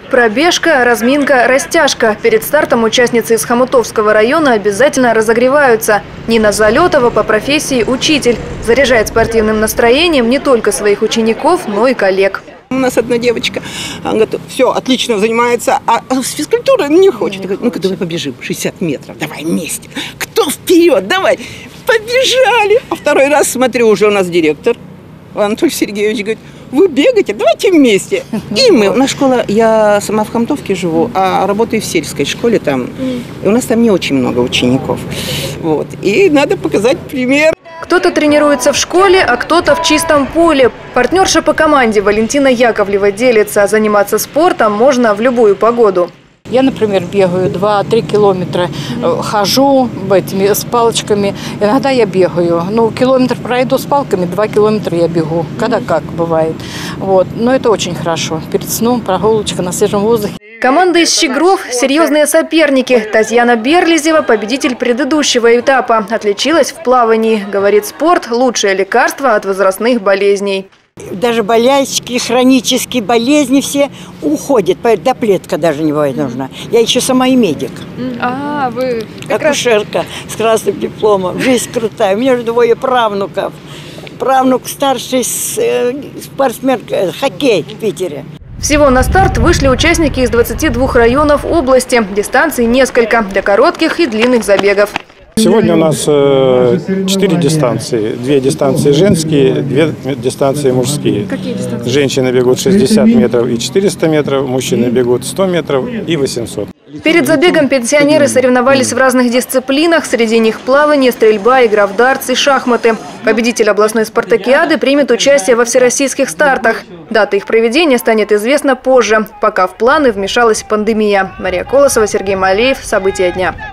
Пробежка, разминка, растяжка. Перед стартом участницы из Хомутовского района обязательно разогреваются. Нина Залетова по профессии учитель. Заряжает спортивным настроением не только своих учеников, но и коллег. У нас одна девочка, она говорит, все, отлично занимается, а с физкультурой не хочет. Говорит, ну-ка давай побежим, 60 метров, давай вместе. Кто вперед, давай. Побежали. А второй раз смотрю, уже у нас директор Анатолий Сергеевич говорит, вы бегаете, давайте вместе. И мы, у нас школа, я сама в Хомутовке живу, а работаю в сельской школе там. И у нас там не очень много учеников. Вот. И надо показать пример. Кто-то тренируется в школе, а кто-то в чистом поле. Партнерша по команде Валентина Яковлева делится. Заниматься спортом можно в любую погоду. Я, например, бегаю 2-3 километра, хожу с палочками. Иногда я бегаю. Ну, километр пройду с палками, 2 километра я бегу. Когда как бывает. Вот. Но это очень хорошо. Перед сном прогулочка на свежем воздухе. Команда из Щегров – серьезные соперники. Татьяна Берлизева, победитель предыдущего этапа, отличилась в плавании. Говорит, спорт – лучшее лекарство от возрастных болезней. Даже болячки, хронические болезни все уходят. Таблетка даже не бывает нужна. Я еще сама и медик. Вы акушерка с красным дипломом. Жизнь крутая. У меня же 2 правнуков. Правнук старший спортсмен, хоккей в Питере. Всего на старт вышли участники из 22 районов области. Дистанций несколько – для коротких и длинных забегов. Сегодня у нас 4 дистанции. 2 дистанции женские, 2 дистанции мужские. Какие дистанции? Женщины бегут 60 метров и 400 метров, мужчины бегут 100 метров и 800. Перед забегом пенсионеры соревновались в разных дисциплинах. Среди них плавание, стрельба, игра в дартс и шахматы. Победитель областной спартакиады примет участие во всероссийских стартах. Дата их проведения станет известна позже, пока в планы вмешалась пандемия. Мария Колосова, Сергей Малеев. События дня.